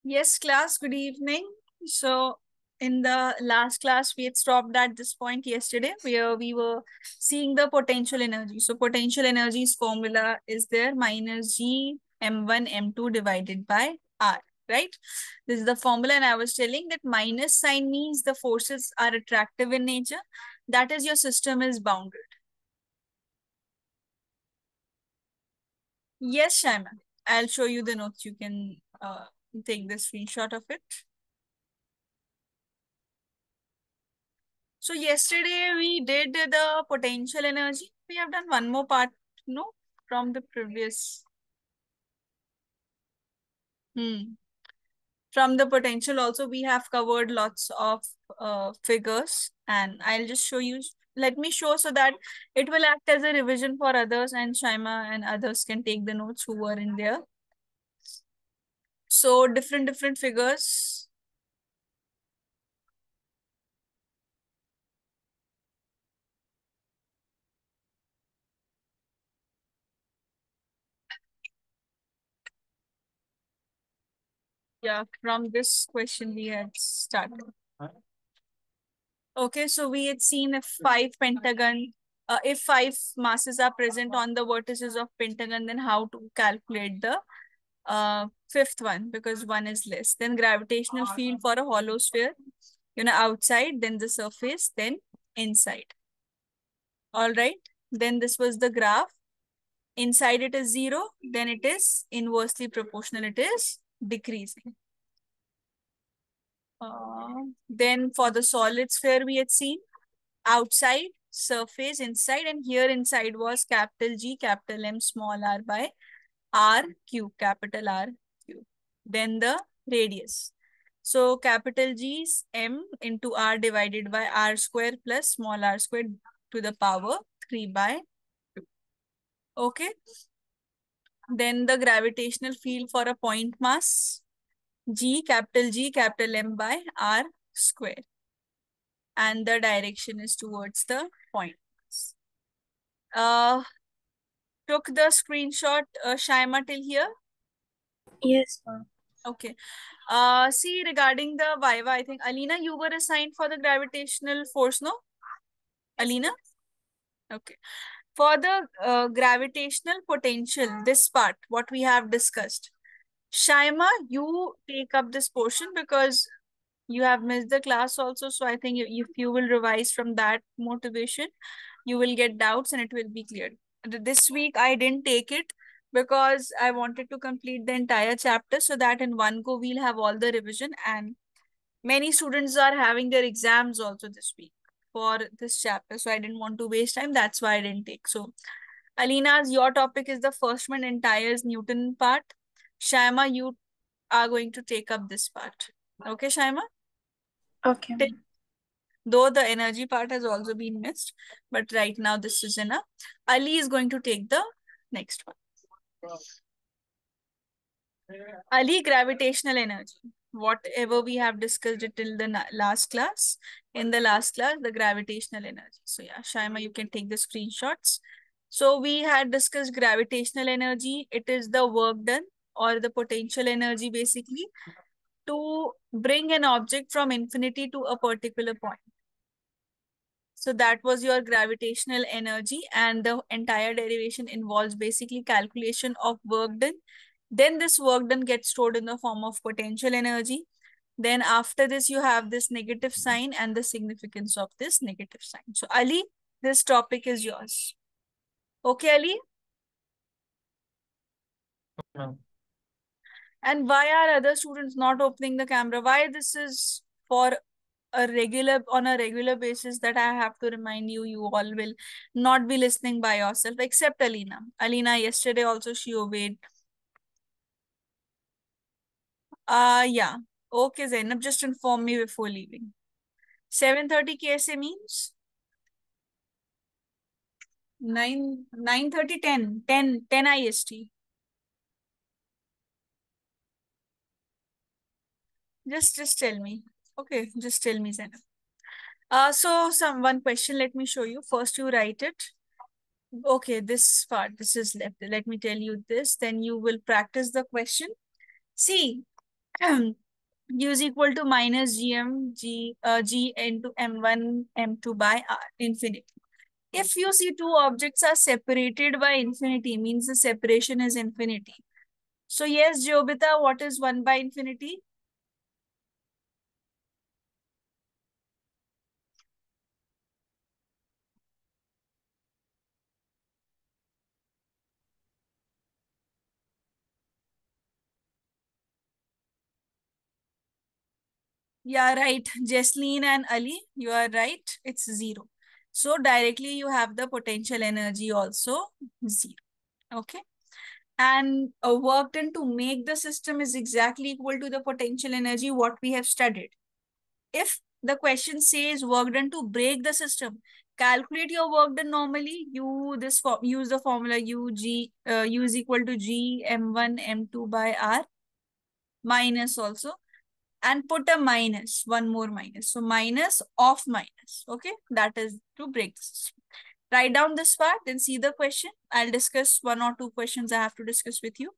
Yes, class, good evening. So, in the last class, we had stopped at this point yesterday where we were seeing the potential energy. So, potential energy's formula is there minus G M1 M2 divided by R, right? This is the formula, and I was telling that minus sign means the forces are attractive in nature. That is, your system is bounded. Yes, Shaima. I'll show you the notes. You can take the screenshot of it. So yesterday we did the potential energy. We have done one more part, no, from the previous. From the potential also we have covered lots of figures, and I'll just show you. Let me show so that it will act as a revision for others, and Shaima and others can take the notes who were in there. So different figures. Yeah, from this question we had started. Okay, so we had seen if if five masses are present on the vertices of pentagon, then how to calculate the fifth one, because one is less. Then gravitational field for a hollow sphere, outside, then the surface, then inside. All right. Then this was the graph. Inside it is 0, then it is inversely proportional. It is decreasing. Then for the solid sphere, we had seen outside, surface, inside, and here inside was capital G, capital M, small r by R cube, capital R cube. Then the radius. So capital G is M into R divided by R square plus small r square to the power 3 by 2. Okay. Then the gravitational field for a point mass, G, capital M by R square. And the direction is towards the point. Took the screenshot, Shaima, till here? Yes, ma'am. Okay. See, regarding the Viva, I think, Alina, you were assigned for the gravitational force, no? Alina? Okay. For the gravitational potential, this part, what we have discussed. Shaima, you take up this portion because you have missed the class also. So I think if you will revise from that motivation, you will get doubts and it will be cleared. This week I didn't take it because I wanted to complete the entire chapter so that in one go we'll have all the revision, and many students are having their exams also this week for this chapter. So I didn't want to waste time. That's why I didn't take. So Alina's, your topic is the first one, entire Newton part. Shaima, you are going to take up this part. Okay, Shaima? Okay, ma'am. Though the energy part has also been missed, but right now this is enough. Ali is going to take the next one. Ali, gravitational energy. Whatever we have discussed it till the last class. In the last class, the gravitational energy. So yeah, Shaima, you can take the screenshots. So we had discussed gravitational energy. It is the work done or the potential energy basically to bring an object from infinity to a particular point. So that was your gravitational energy, and the entire derivation involves basically calculation of work done. Then this work done gets stored in the form of potential energy. Then after this, you have this negative sign and the significance of this negative sign. So Ali, this topic is yours. Okay, Ali? No. And why are other students not opening the camera? Why this is for on a regular basis that I have to remind you, you all will not be listening by yourself, except Alina. Alina, yesterday also she obeyed. Yeah. Okay, Zainab, just inform me before leaving. 7:30 KSA means 9:30 10 IST. Just tell me. Okay, just tell me, Zainab. So one question, let me show you. First you write it. Okay, this part, this is left. Let me tell you this, then you will practice the question. See, U is equal to minus G into M1 M2 by R infinity. If you see two objects are separated by infinity, means the separation is infinity. So yes, Jobita, what is 1 by infinity? Yeah, right. Jesleen and Ali, you are right. It's 0. So directly you have the potential energy also 0. Okay. And work done to make the system is exactly equal to the potential energy what we have studied. If the question says work done to break the system, calculate your work done normally. Use the formula U is equal to G M1 M2 by R minus also, and put a minus, one more minus. So minus of minus. Okay, that is to break the system. Write down this part, then see the question. I'll discuss one or two questions I have to discuss with you.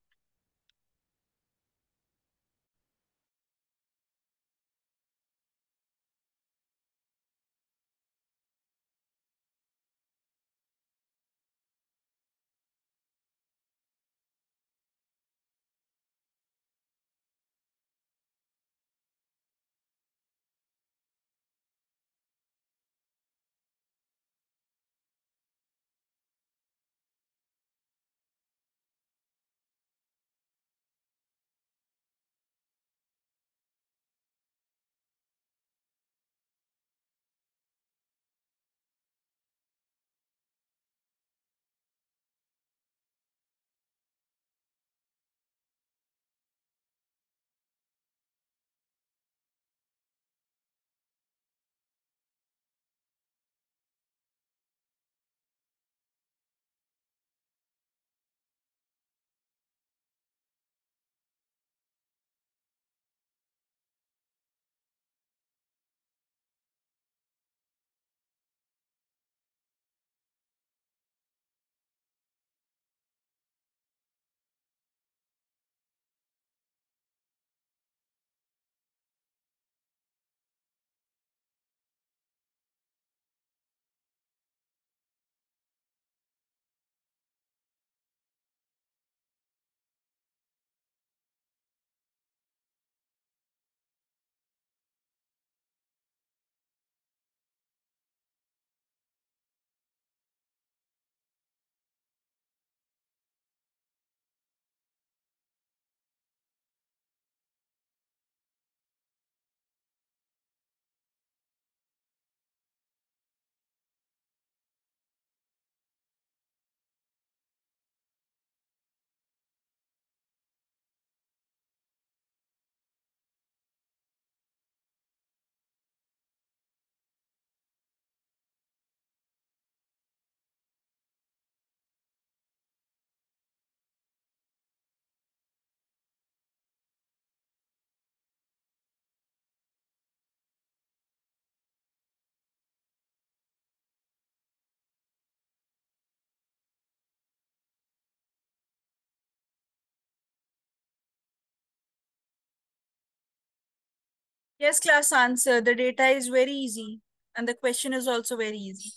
Yes, class answer. The data is very easy and the question is also very easy.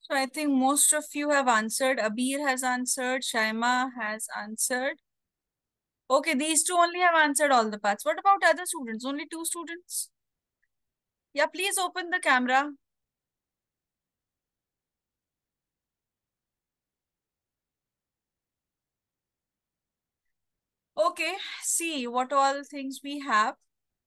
So I think most of you have answered. Abir has answered. Shaima has answered. Okay, these two only have answered all the parts. What about other students? Only two students? Yeah, please open the camera. Okay, see what all things we have.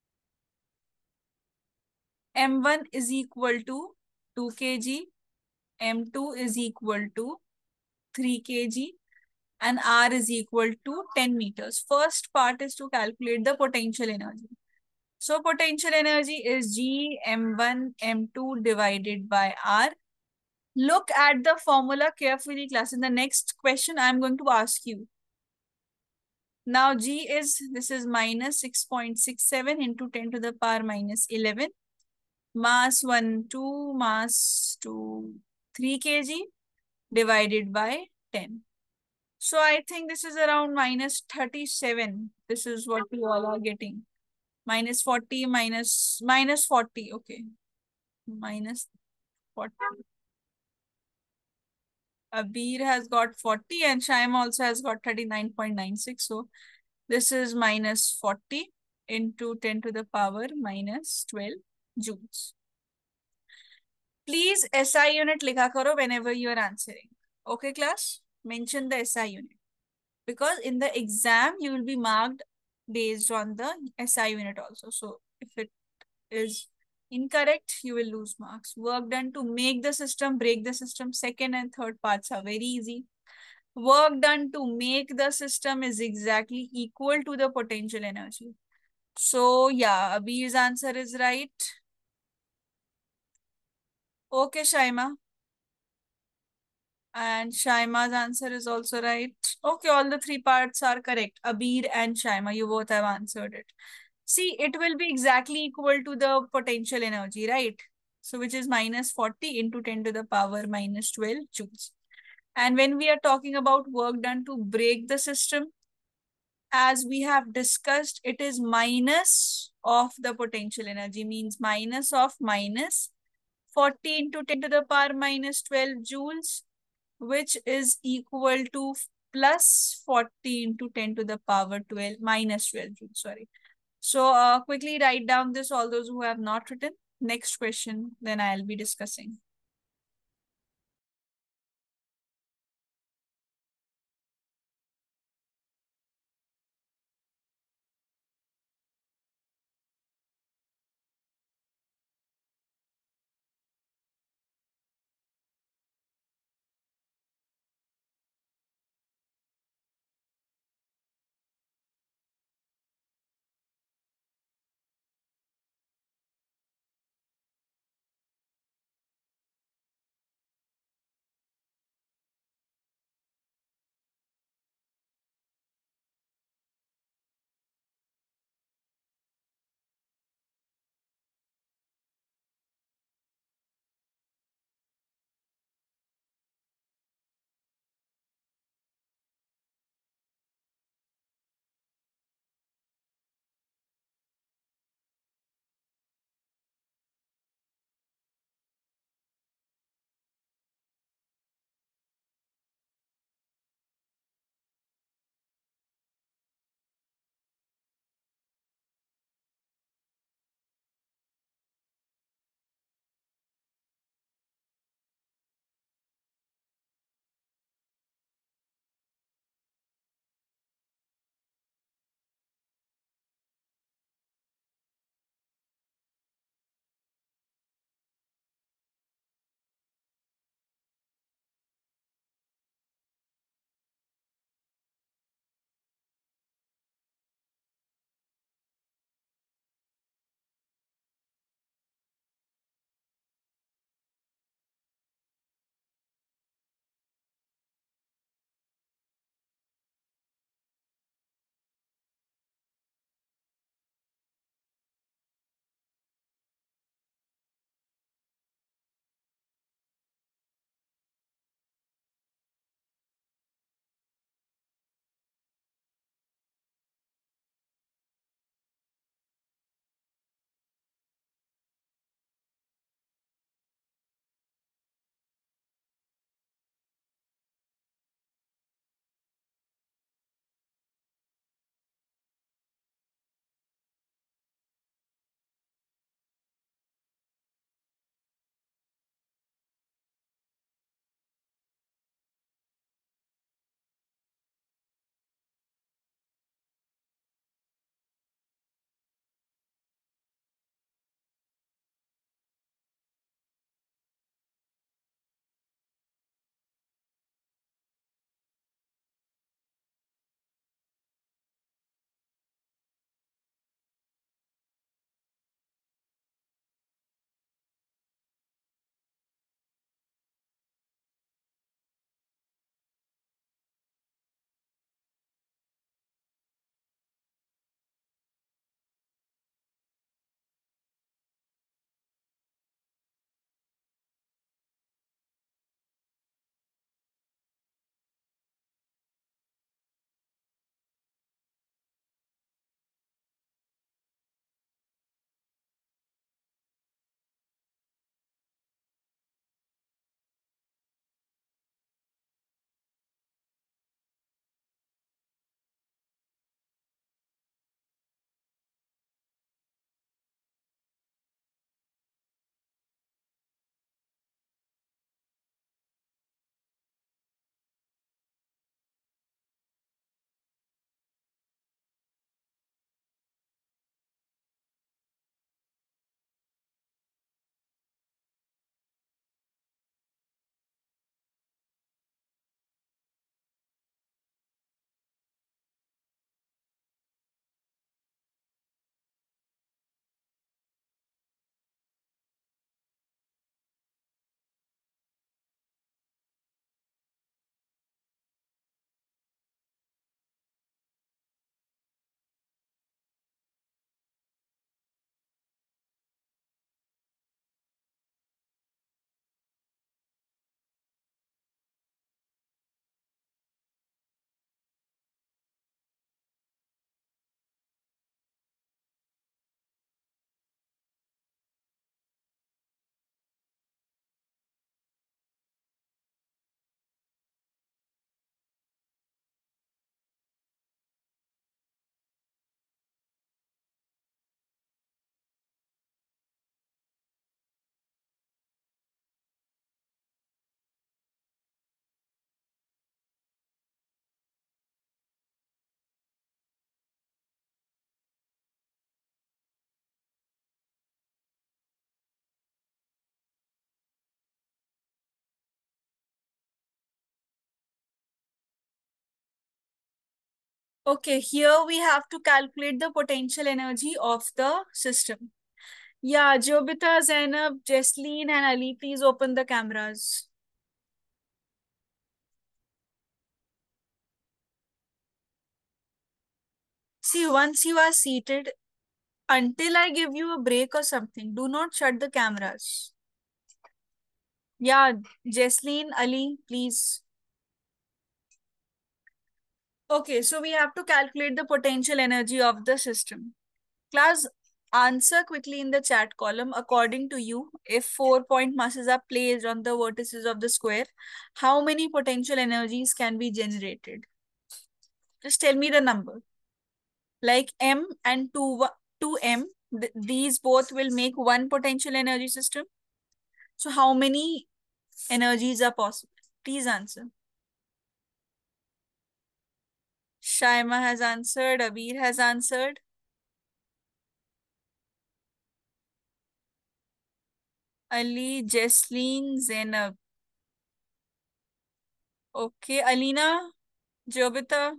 M1 is equal to 2 kg. M2 is equal to 3 kg. And R is equal to 10 meters. First part is to calculate the potential energy. So potential energy is G M1 M2 divided by R. Look at the formula carefully, class. In the next question, I'm going to ask you. Now G is, this is minus 6.67 into 10 to the power minus 11. Mass 1, 2, mass 2, 3 kg divided by 10. So I think this is around minus 37. This is what we all are getting. Minus 40 minus 40. Okay. Minus 40. Abir has got 40 and Shaima also has got 39.96. So this is minus 40 into 10 to the power minus 12 joules. Please SI unit likha karo whenever you are answering. Okay, class? Mention the SI unit. Because in the exam, you will be marked based on the SI unit also. So if it is incorrect, you will lose marks. Work done to make the system, break the system. Second and third parts are very easy. Work done to make the system is exactly equal to the potential energy. So yeah, Abhi's answer is right. Okay, Shaima. And Shaima's answer is also right. Okay, all the three parts are correct. Abir and Shaima, you both have answered it. See, it will be exactly equal to the potential energy, right? So which is minus 40 into 10 to the power minus 12 joules. And when we are talking about work done to break the system, as we have discussed, it is minus of the potential energy, means minus of minus 40 into 10 to the power minus 12 joules, which is equal to plus 40 into 10 to the power 12 minus 12 joules, sorry. So quickly write down this, all those who have not written. Next question, then I'll be discussing. Okay, here we have to calculate the potential energy of the system. Yeah, Jobita, Zainab, Jesleen, and Ali, please open the cameras. See, once you are seated, until I give you a break or something, do not shut the cameras. Yeah, Jesleen, Ali, please. Okay, so we have to calculate the potential energy of the system. Class, answer quickly in the chat column. According to you, if 4-point masses are placed on the vertices of the square, how many potential energies can be generated? Just tell me the number. Like M and 2M, these both will make one potential energy system. So how many energies are possible? Please answer. Shaima has answered. Abir has answered. Ali, Jesleen, Zainab. Okay, Alina, Jobita.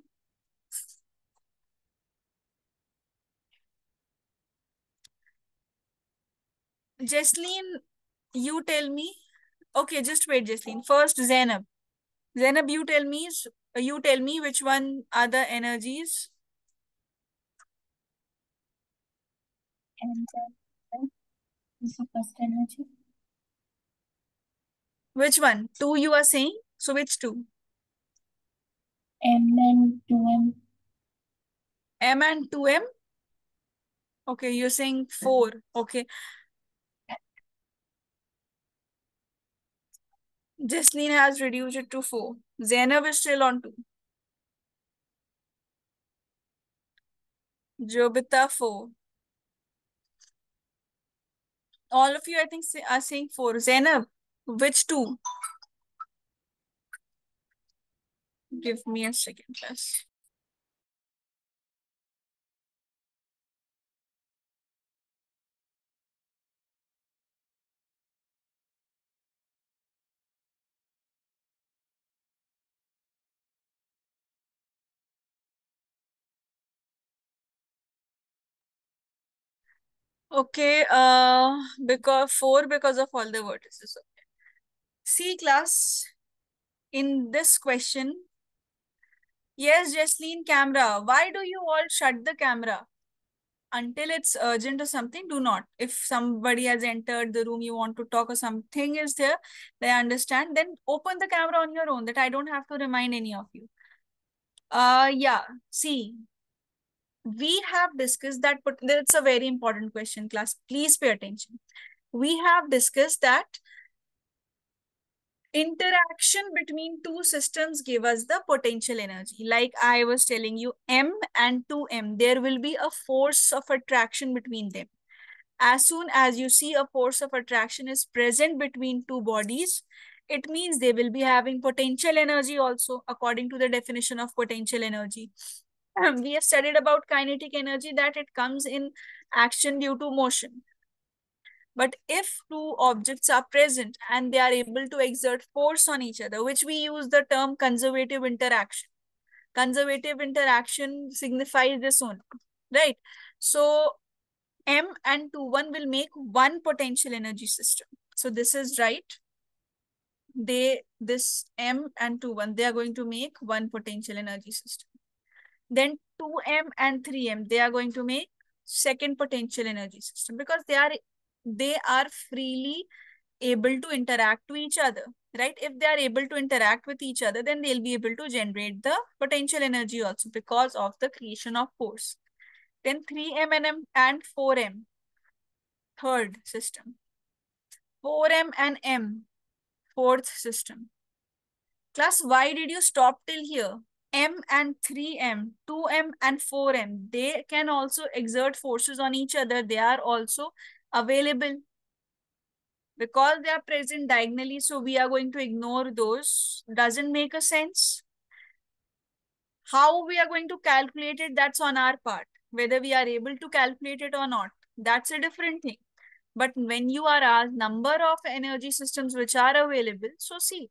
Jesleen, you tell me. Okay, just wait, Jesleen. First, Zainab. Zainab, you tell me which one are the energies. And this is the first energy. Which one? Two you are saying? So which two? M and 2M. M and 2M? Okay, you're saying 4. Okay. Jesleen has reduced it to 4. Zainab is still on 2. Jobita 4. All of you, I think, are saying 4. Zainab, which 2? Give me a second, class. Okay, because 4 because of all the vertices. Okay. See, class, in this question, yes, Jesleen, camera. Why do you all shut the camera? Until it's urgent or something, do not. If somebody has entered the room, you want to talk or something is there, they understand, then open the camera on your own, that I don't have to remind any of you. Yeah, see, we have discussed that, but that's a very important question, class. Please pay attention. We have discussed that interaction between two systems give us the potential energy. Like I was telling you, M and 2M, there will be a force of attraction between them. As soon as you see a force of attraction is present between two bodies, it means they will be having potential energy also, according to the definition of potential energy. We have studied about kinetic energy, that it comes in action due to motion. But if two objects are present and they are able to exert force on each other, which we use the term conservative interaction. Conservative interaction signifies this only, right? So M and 2-1 will make one potential energy system. So this is right. This M and 2-1, they are going to make one potential energy system. Then 2M and 3M, they are going to make second potential energy system, because they are freely able to interact to each other, right? If they are able to interact with each other, then they'll be able to generate the potential energy also, because of the creation of force. Then 3M and 4M, third system. 4M and M, fourth system. Class, why did you stop till here? M and 3M, 2M and 4M, they can also exert forces on each other. They are also available because they are present diagonally. So we are going to ignore those. Doesn't make a sense. How we are going to calculate it, that's on our part. Whether we are able to calculate it or not, that's a different thing. But when you are asked number of energy systems which are available, so see,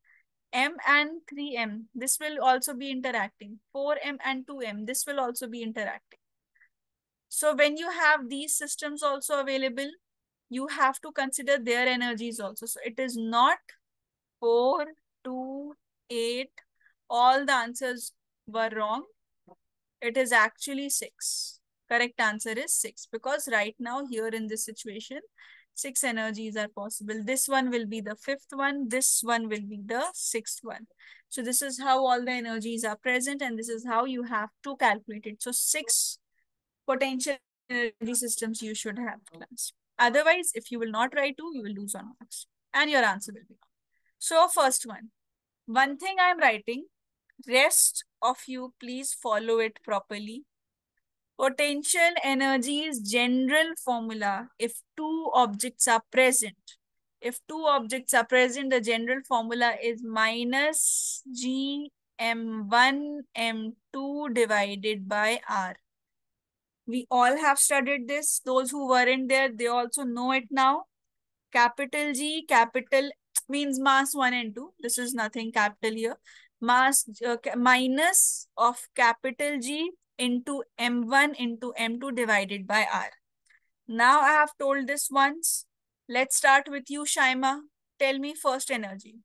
M and 3m, this will also be interacting. 4m and 2m, this will also be interacting. So when you have these systems also available, you have to consider their energies also. So it is not 4, 2, 8. All the answers were wrong. It is actually 6. Correct answer is 6, because right now here in this situation, 6 energies are possible. This one will be the 5th one. This one will be the 6th one. So this is how all the energies are present, and this is how you have to calculate it. So 6 potential energy systems you should have, class. Otherwise, if you will not try to, you will lose on marks and your answer will be wrong. So first one thing I'm writing, rest of you please follow it properly. Potential energy is general formula if two objects are present. If two objects are present, the general formula is minus G M1 M2 divided by R. We all have studied this. Those who weren't there, they also know it now. Capital G, capital means mass 1 and 2. This is nothing capital here. Mass minus of capital G into M1 into M2 divided by R. Now I have told this once. Let's start with you, Shaima. Tell me first energy.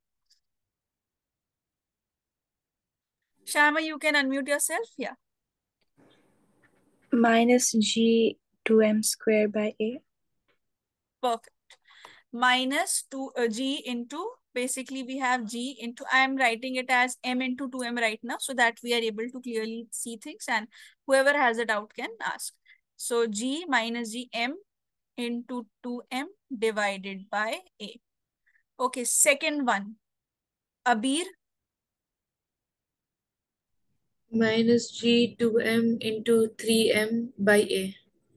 Shaima, you can unmute yourself. Yeah. minus G 2m square by A. Perfect. Minus 2 G into, basically we have G into, I am writing it as M into 2M right now so that we are able to clearly see things, and whoever has a doubt can ask. So G minus G M into 2M divided by A. Okay, second one. Abir, minus G 2m into 3m by A.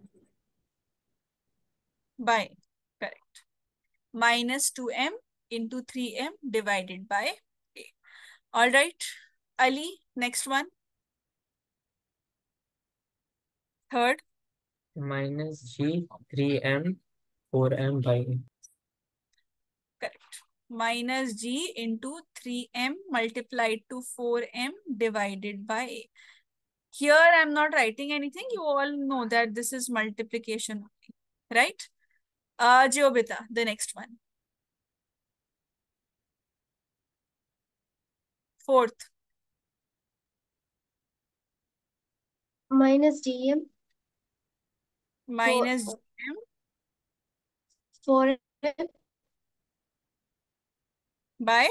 by, correct. Minus 2M into 3M divided by A. All right. Ali, next one. Third. minus G 3m 4m by A. Correct. Minus G into 3m multiplied to 4m divided by A. Here I'm not writing anything. You all know that this is multiplication, right? Geobita, the next one. Fourth. minus dm Minus GM 4m by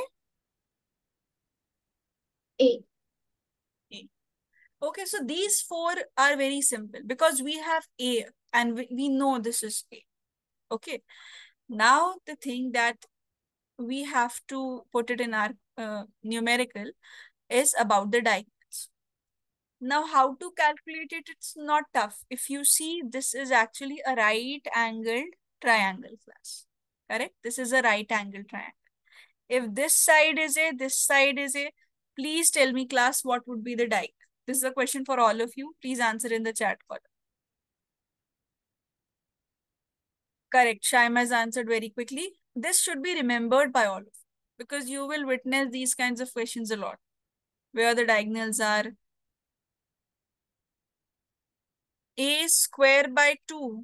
A. A. Okay, so these four are very simple because we have A and we know this is A. Okay. Now the thing that we have to put it in our numerical is about the diagonals. Now, how to calculate it? It's not tough. If you see, this is actually a right-angled triangle, class. Correct? This is a right-angled triangle. If this side is A, this side is A, please tell me, class, what would be the diagonal? This is a question for all of you. Please answer in the chat column. Correct. Shaima has answered very quickly. This should be remembered by all of you because you will witness these kinds of questions a lot, where the diagonals are A square by 2.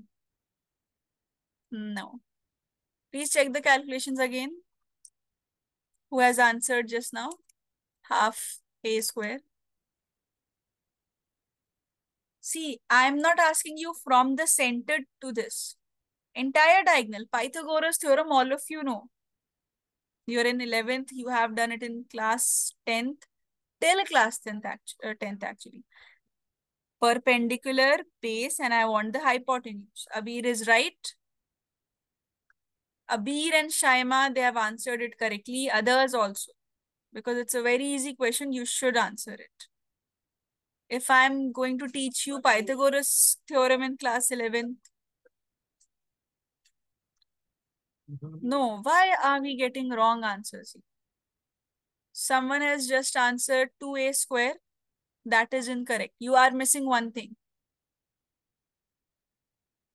No. Please check the calculations again. Who has answered just now? Half A square. See, I am not asking you from the center to this. Entire diagonal, Pythagoras theorem, all of you know. You're in 11th, you have done it in class 10th, till class 10th actually. Perpendicular base, and I want the hypotenuse. Abir is right. Abir and Shaima, they have answered it correctly. Others also. Because it's a very easy question, you should answer it. If I'm going to teach you Pythagoras theorem in class 11th, no, why are we getting wrong answers? Someone has just answered 2A square. That is incorrect. You are missing one thing.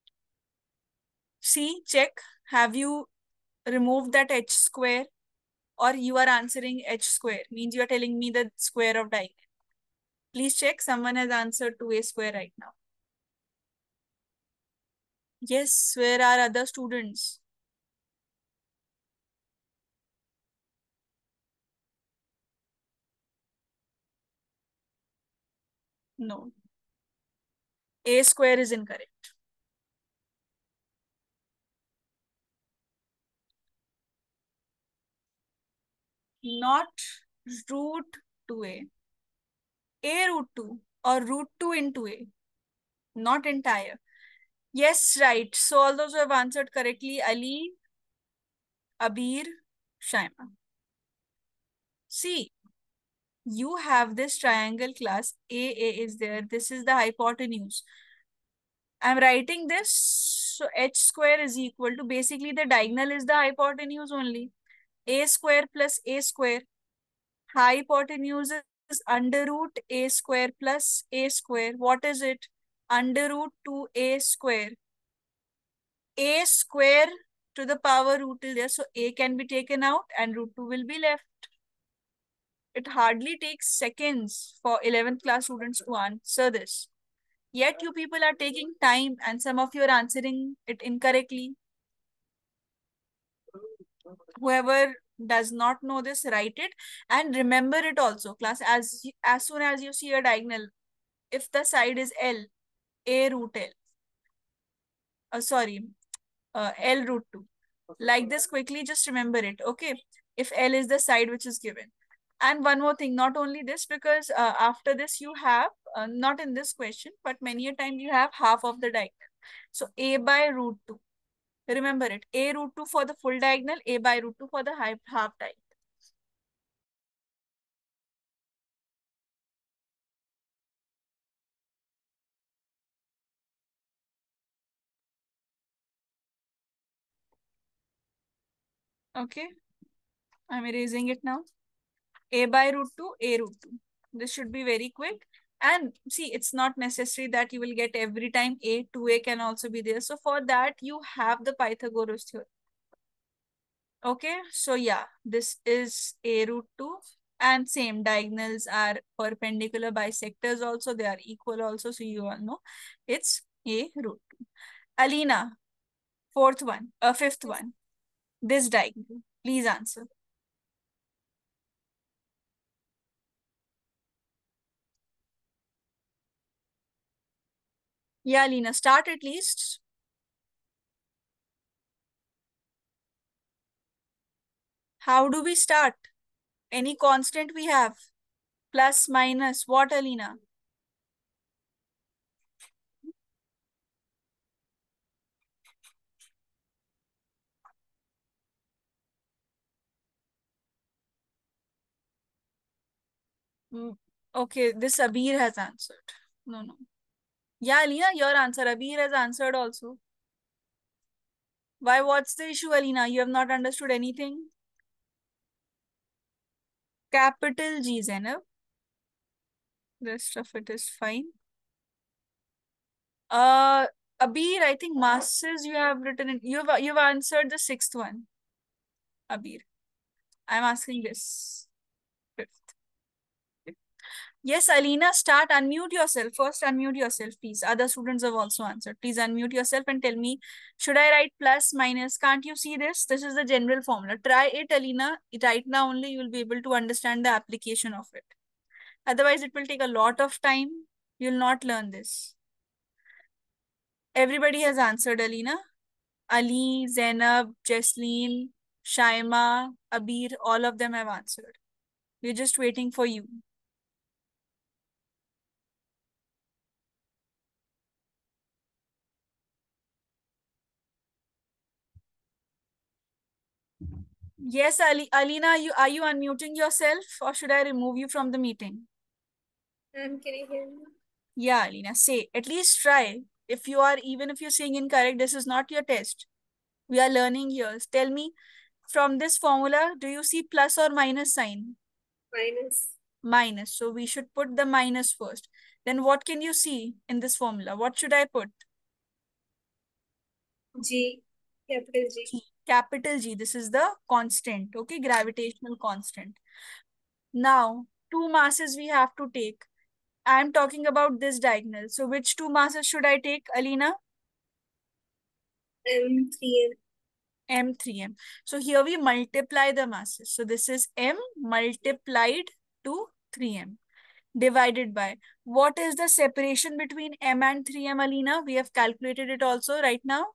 See, check. Have you removed that h square? or you are answering h square, means you are telling me the square of diagonal. Please check. Someone has answered 2a square right now. Yes, where are other students? No. A square is incorrect. Not root 2a. A root 2 or root 2 into a. Not entire. Yes, right. So all those who have answered correctly, Ali, Abir, Shaima. See, you have this triangle class. AA is there. This is the hypotenuse. I'm writing this. So h square is equal to, basically the diagonal is the hypotenuse only. A square plus a square. Hypotenuse is under root a square plus a square. What is it? Under root 2a square. A square to the power root is there. So a can be taken out and root 2 will be left. It hardly takes seconds for 11th class students to answer this. Yet you people are taking time and some of you are answering it incorrectly. Whoever does not know this, write it and remember it also. Class, as soon as you see a diagonal, if the side is L, A root L. L root 2. Like this, quickly just remember it, okay? If L is the side which is given. And one more thing, not only this, because after this you have, not in this question, but many a time you have half of the diagonal. So A by root 2. Remember it. A root 2 for the full diagonal, A by root 2 for the half diagonal. Okay. I'm erasing it now. A by root 2, A root 2. This should be very quick. And see, it's not necessary that you will get every time A, 2A can also be there. So for that, you have the Pythagoras theorem. Okay, so yeah, this is A root 2. And same, diagonals are perpendicular, bisectors also, they are equal also. So you all know it's A root 2. Alina, fifth one. This diagonal, please answer. Yeah, Alina, start at least. How do we start? Any constant we have? Plus, minus, what, Alina? Okay, this Abir has answered. No. Yeah, Alina, your answer. Abir has answered also. Why? What's the issue, Alina? You have not understood anything? Capital G, Zainab. Rest of it is fine. Abir, I think masses you have written in. You've answered the sixth one. Abir, I'm asking this. Fifth. Yes, Alina, start. Unmute yourself. First, unmute yourself, please. Other students have also answered. Please unmute yourself and tell me, should I write plus, minus? Can't you see this? This is the general formula. Try it, Alina. Right now only you will be able to understand the application of it. Otherwise, it will take a lot of time. You'll not learn this. Everybody has answered, Alina. Ali, Zainab, Jesleen, Shaima, Abir, all of them have answered. We're just waiting for you. Yes, Alina, are you unmuting yourself or should I remove you from the meeting? Ma'am, can you hear me? Yeah, Alina, say, at least try. Even if you're saying incorrect, this is not your test. We are learning here. Tell me, from this formula, do you see plus or minus sign? Minus. Minus. So we should put the minus first. Then what can you see in this formula? What should I put? G. Capital G. Capital G, this is the constant, okay, gravitational constant. Now, two masses we have to take. I am talking about this diagonal. So which two masses should I take, Alina? M3M. M3M. So here we multiply the masses. So this is M multiplied to 3M divided by. What is the separation between M and 3M, Alina? We have calculated it also right now.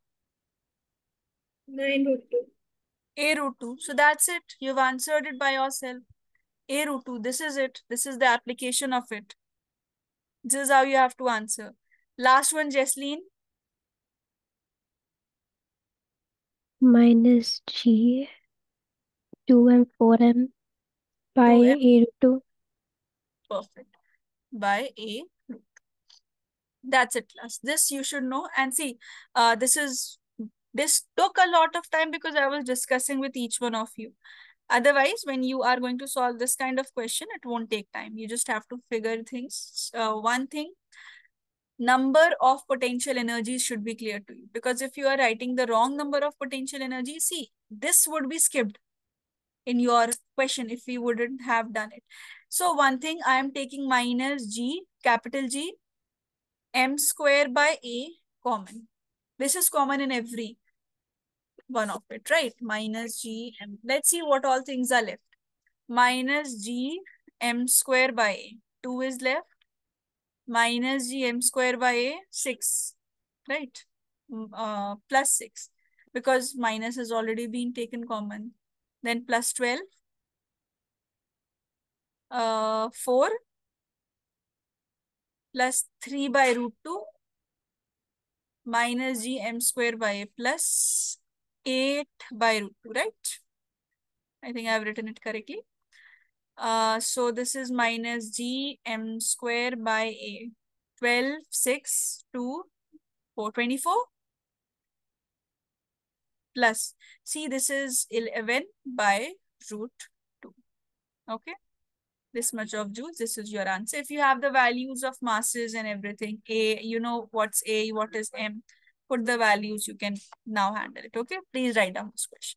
9√2. A root 2. So that's it. You've answered it by yourself. A root 2. This is it. This is the application of it. This is how you have to answer. Last one, Jesleen. Minus G 2M 4M by 2M. A root 2. Perfect. By A root. That's it, class. This you should know. And see, this took a lot of time because I was discussing with each one of you. Otherwise, when you are going to solve this kind of question, it won't take time. You just have to figure things. One thing, number of potential energies should be clear to you. Because if you are writing the wrong number of potential energies, see, this would be skipped in your question if we wouldn't have done it. So one thing, I am taking minus G, capital G, M square by A common. This is common in every one of it, right? Minus G, M. Let's see what all things are left. Minus G, M square by A. 2 is left. Minus G, M square by A, 6, right? Plus 6. Because minus has already been taken common. Then plus 12. 4 plus 3 by root 2 minus G M square by A plus 8 by root 2, right? I think I've written it correctly. So this is minus G M square by A. 12, 6, 2, 4, 24. Plus, see, this is 11 by root 2. Okay. This much of joules, this is your answer. If you have the values of masses and everything, A, you know what's A, what is M, put the values, you can now handle it. Okay. Please write down this question.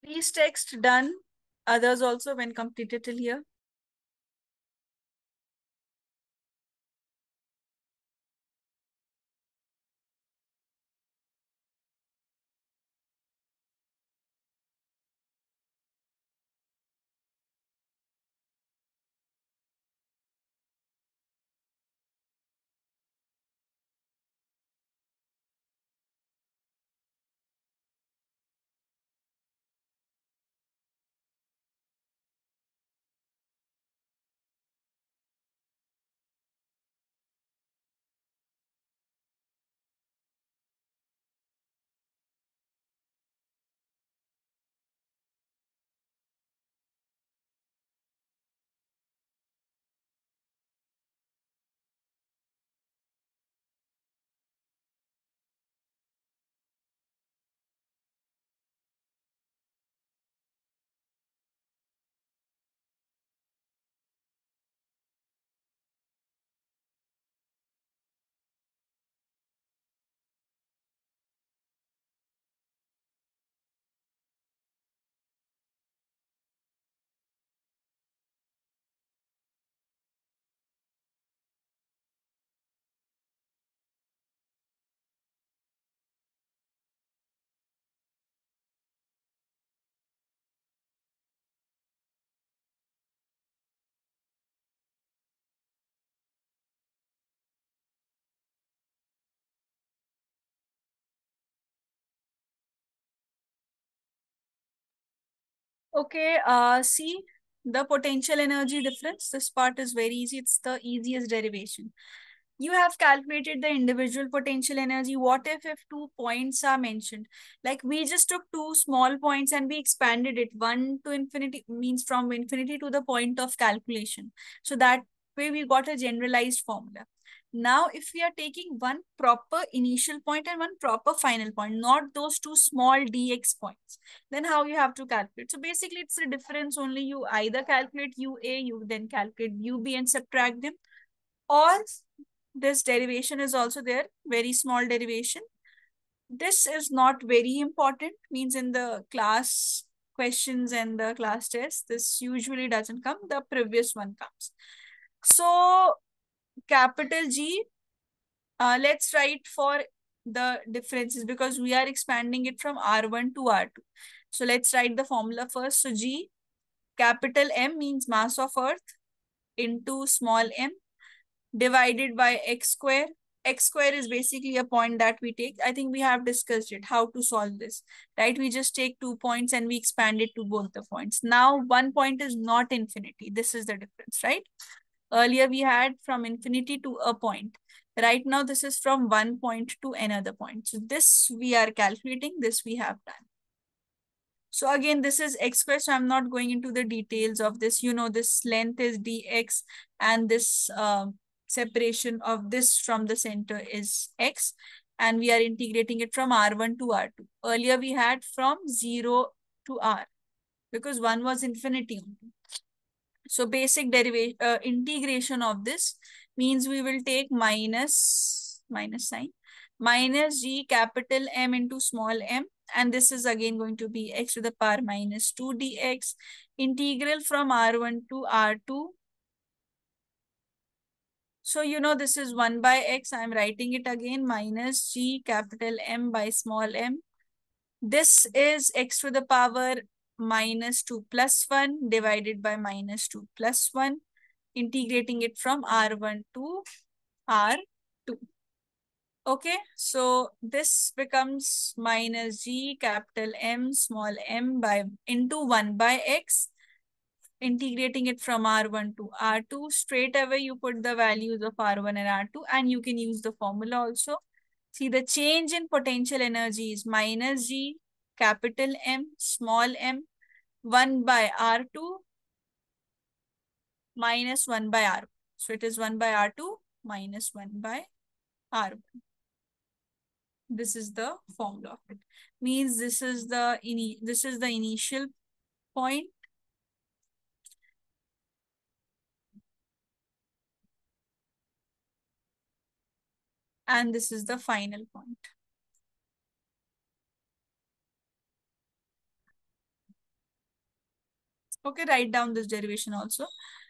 Please text done. Others also when completed till here. Okay, see the potential energy difference. This part is very easy. It's the easiest derivation. You have calculated the individual potential energy. What if 2 points are mentioned? Like we just took two small points and we expanded it. 1 to infinity means from infinity to the point of calculation. So that way we got a generalized formula. Now, if we are taking one proper initial point and one proper final point, not those two small dx points, then how you have to calculate? So basically, it's a difference only. You either calculate UA, you then calculate UB and subtract them, or this derivation is also there, very small derivation. This is not very important, means in the class questions and the class test, this usually doesn't come, the previous one comes. So capital G, let's write for the differences because we are expanding it from R1 to R2. So let's write the formula first. So G, capital M means mass of Earth into small m divided by x square. X square is basically a point that we take. I think we have discussed it, how to solve this, right? We just take 2 points and we expand it to both the points. Now, 1 point is not infinity. This is the difference, right? Earlier we had from infinity to a point. Right now, this is from 1 point to another point. So this we are calculating, this we have done. So again, this is x square. So I'm not going into the details of this. You know, this length is dx and this separation of this from the center is x. And we are integrating it from R1 to R2. Earlier we had from 0 to R because 1 was infinity. So basic derivation, integration of this means we will take minus sign, minus G capital M into small m. And this is again going to be x to the power minus 2 dx, integral from R1 to R2. So, you know, this is 1 by x. I'm writing it again, minus G capital M by small m. This is x to the power minus 2 plus 1 divided by minus 2 plus 1, integrating it from R1 to R2. Okay, so this becomes minus G capital M small m by into 1 by x, integrating it from R1 to R2. Straight away, you put the values of R1 and R2 and you can use the formula also. See, the change in potential energy is minus G capital M small m 1 by R2 minus 1 by R1. So it is 1 by R2 minus 1 by R1. This is the formula of it. Means this is the initial point. And this is the final point. Okay, write down this derivation also.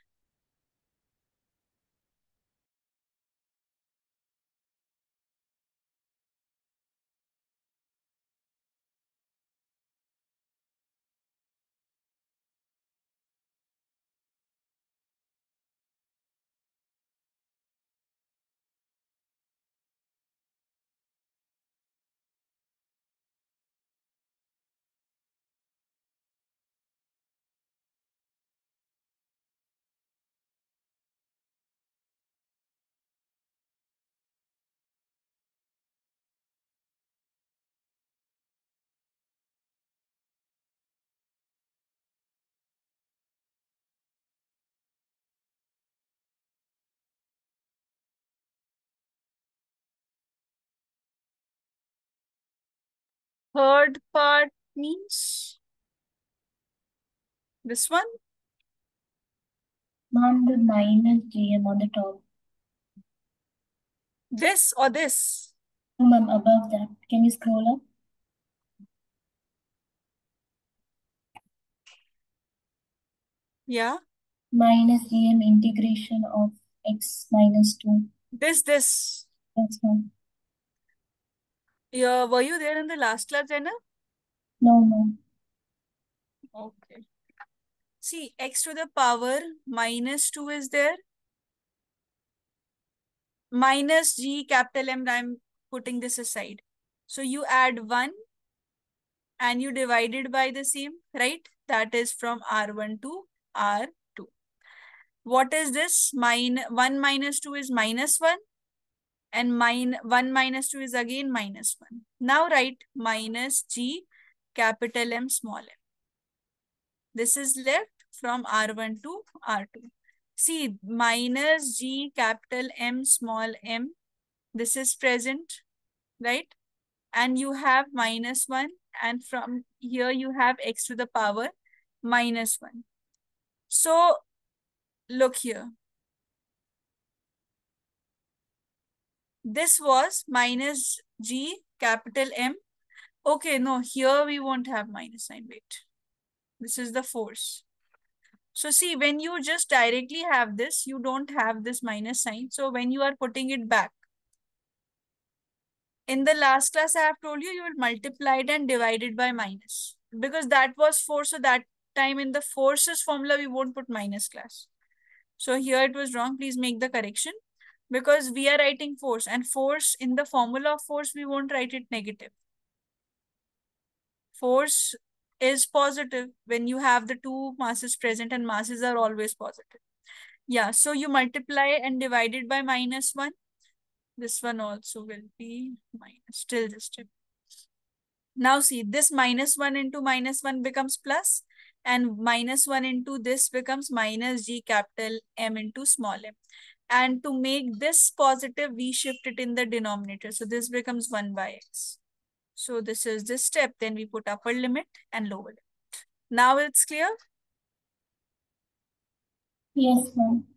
Third part means this one. Ma'am, the minus GM on the top. This or this? No, ma'am, above that. Can you scroll up? Yeah. Minus GM integration of x minus 2. This. That's ma'am. Yeah, were you there in the last class, Jenna? No, no. Okay. See, x to the power minus 2 is there. Minus g capital M, I'm putting this aside. So you add 1 and you divide it by the same, right? That is from R1 to R2. What is this? 1 minus 2 is minus 1. And 1 minus 2 is again minus 1. Now write minus g capital M small m. This is left from R1 to R2. See, minus g capital M small m. This is present, right? And you have minus 1. And from here you have x to the power minus 1. So look here. This was minus g capital M. Okay, no, here we won't have minus sign. Wait. This is the force. So see, when you just directly have this, you don't have this minus sign. So when you are putting it back, in the last class I have told you, you will multiply it and divide it by minus. Because that was force, so that time in the forces formula, we won't put minus class. So here it was wrong. Please make the correction. Because we are writing force, and force in the formula of force, we won't write it negative. Force is positive when you have the two masses present, and masses are always positive. Yeah, so you multiply and divide it by minus 1. This one also will be minus till this step. Now see, this minus 1 into minus 1 becomes plus, and minus 1 into this becomes minus g capital M into small m. And to make this positive, we shift it in the denominator. So this becomes 1 by x. So this is this step. Then we put upper limit and lower limit. Now it's clear? Yes, ma'am.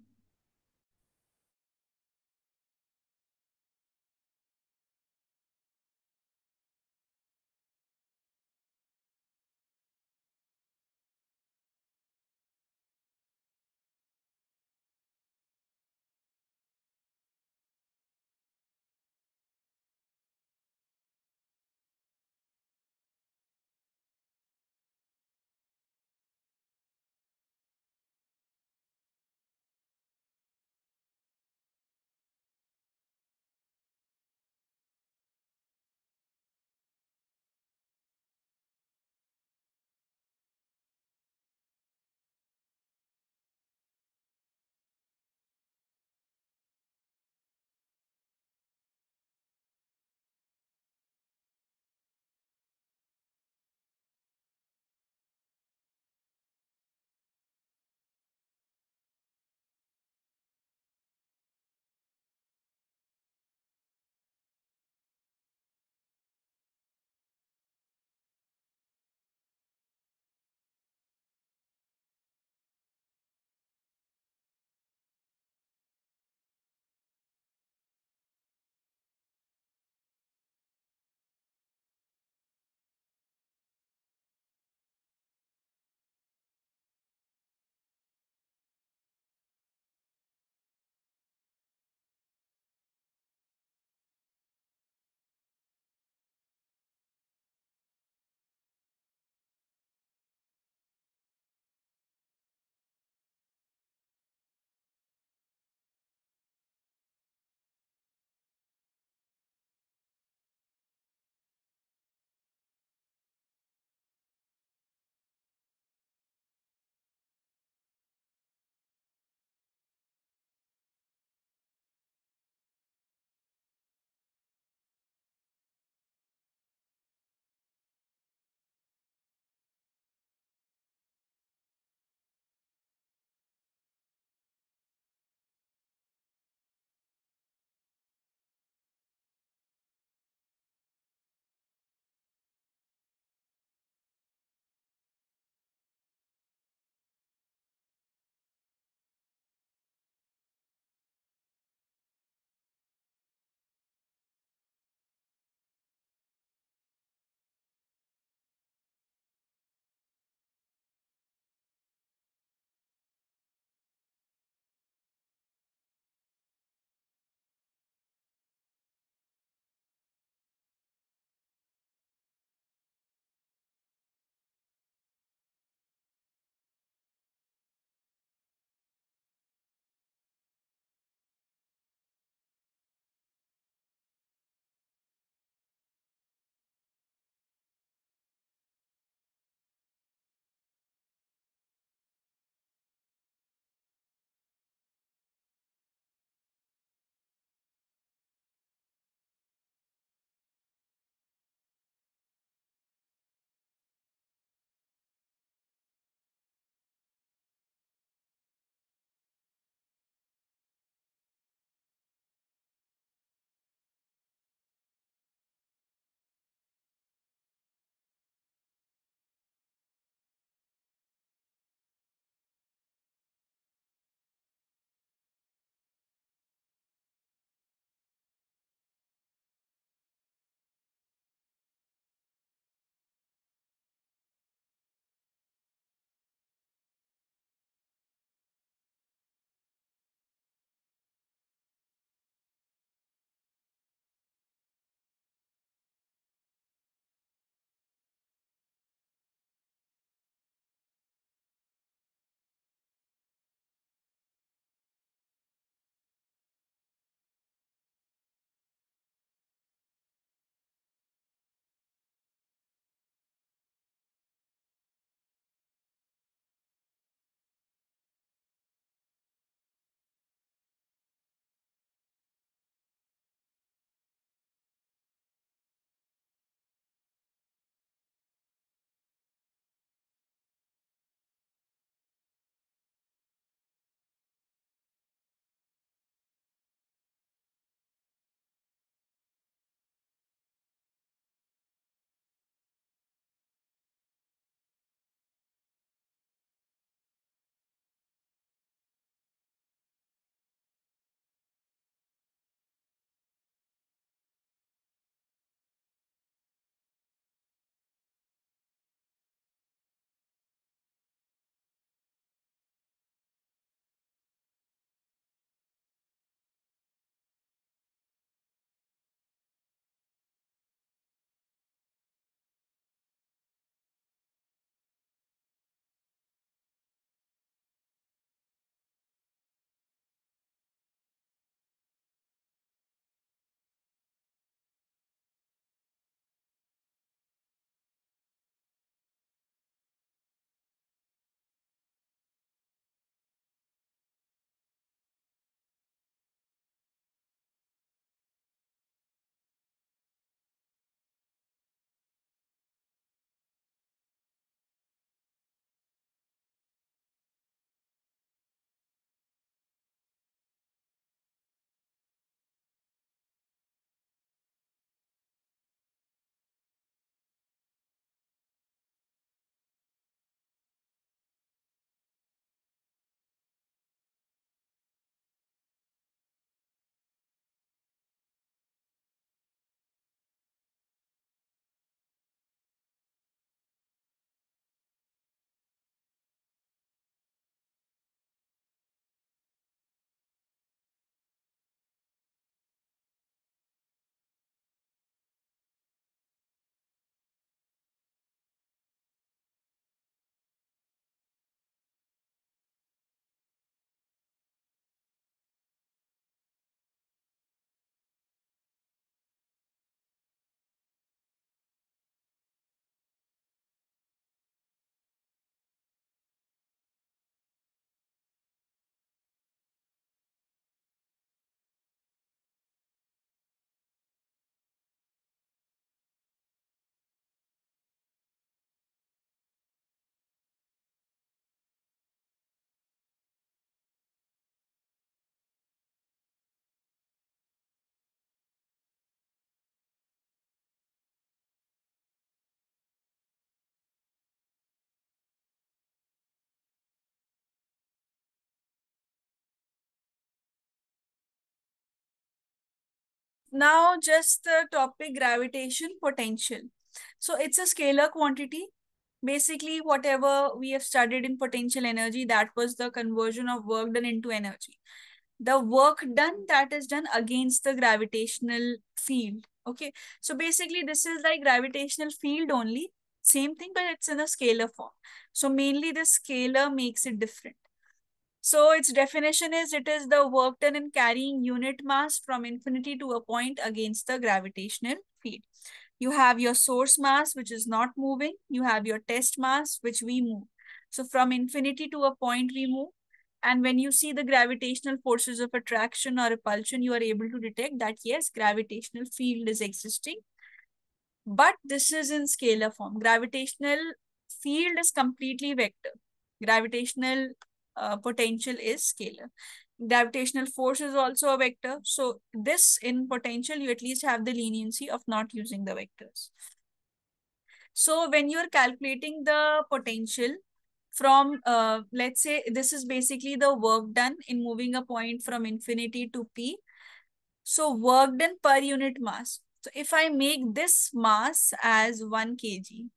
Now just the topic gravitation potential. So it's a scalar quantity. Basically, whatever we have studied in potential energy, that was the conversion of work done into energy. The work done, that is done against the gravitational field. Okay, so basically this is like gravitational field only, same thing, but it's in a scalar form. So mainly the scalar makes it different. So its definition is, it is the work done in carrying unit mass from infinity to a point against the gravitational field. You have your source mass, which is not moving. You have your test mass, which we move. So from infinity to a point we move. And when you see the gravitational forces of attraction or repulsion, you are able to detect that yes, gravitational field is existing. But this is in scalar form. Gravitational field is completely vector. Gravitational potential is scalar. Gravitational force is also a vector. So this in potential, you at least have the leniency of not using the vectors. So when you're calculating the potential from, let's say this is basically the work done in moving a point from infinity to P. So work done per unit mass. So if I make this mass as 1 kg,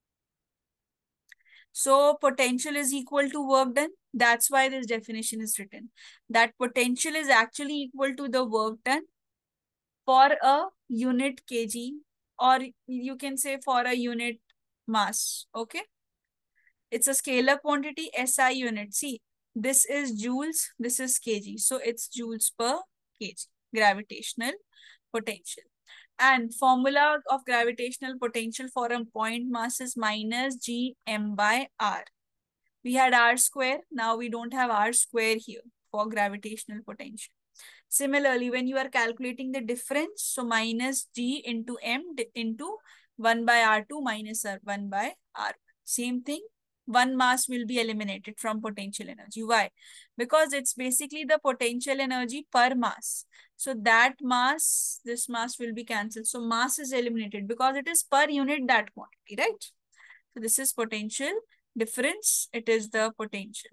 so potential is equal to work done. That's why this definition is written. That potential is actually equal to the work done for a unit kg, or you can say for a unit mass. Okay. It's a scalar quantity, SI unit. See, this is joules, this is kg. So it's joules per kg, gravitational potential. And formula of gravitational potential for a point mass is minus gm by r. We had r square, now we don't have r square here for gravitational potential. Similarly, when you are calculating the difference, so minus g into m into 1 by r2 minus 1 by r. Same thing, one mass will be eliminated from potential energy. Why? Because it's basically the potential energy per mass. So that mass, this mass will be cancelled. So mass is eliminated because it is per unit that quantity, right? So this is potential difference. It is the potential.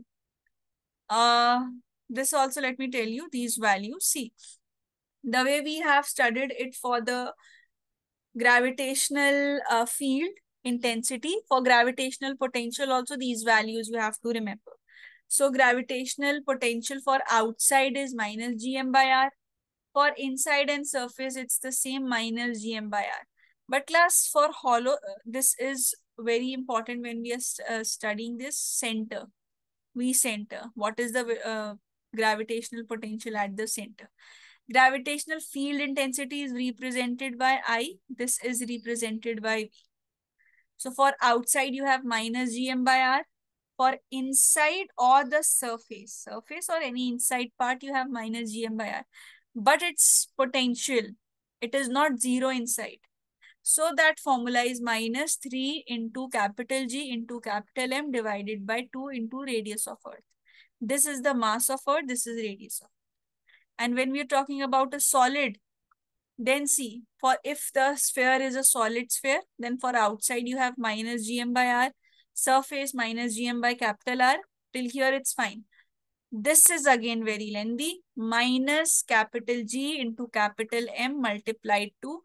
This also, let me tell you these values. See, the way we have studied it for the gravitational field intensity, for gravitational potential also these values you have to remember. So gravitational potential for outside is minus gm by r. For inside and surface, it's the same, minus gm by r. But class, for hollow, this is very important when we are studying this center. V center. What is the gravitational potential at the center? Gravitational field intensity is represented by I. This is represented by V. So for outside, you have minus gm by r. For inside or the surface or any inside part, you have minus gm by r. But it's potential. It is not zero inside. So that formula is minus 3 into capital G into capital M divided by 2 into radius of Earth. This is the mass of Earth. This is radius of Earth. And when we are talking about a solid, then see, for if the sphere is a solid sphere, then for outside you have minus gm by r, surface minus gm by capital R. Till here it's fine. This is again very lengthy. Minus capital G into capital M multiplied to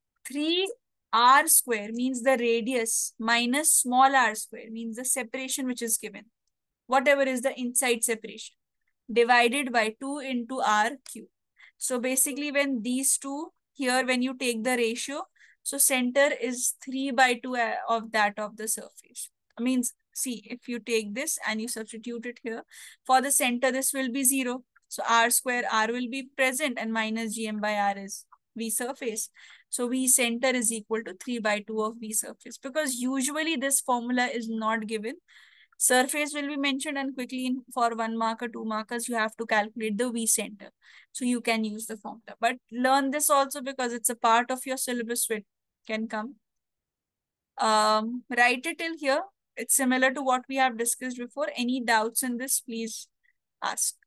3r square means the radius minus small r square means the separation which is given. Whatever is the inside separation divided by 2 into r cube. So basically when these two here, when you take the ratio, so center is 3 by 2 of that of the surface. Means, see, if you take this and you substitute it here, for the center, this will be 0. So r square, r will be present and minus gm by r is V surface. So V center is equal to 3 by 2 of V surface, because usually this formula is not given. Surface will be mentioned and quickly for 1 mark or 2 markers, you have to calculate the V center. So you can use the formula. But learn this also because it's a part of your syllabus which can come. Write it till here. It's similar to what we have discussed before. Any doubts in this, please ask.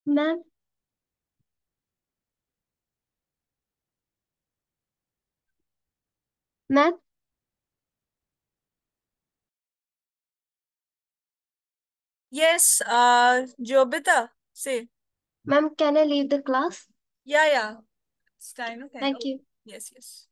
Ma'am ma'am Yes, Jobita, say. Ma'am can I leave the class? Yeah. It's time, okay. Thank you. Yes.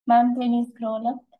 Ma'am, can you scroll up?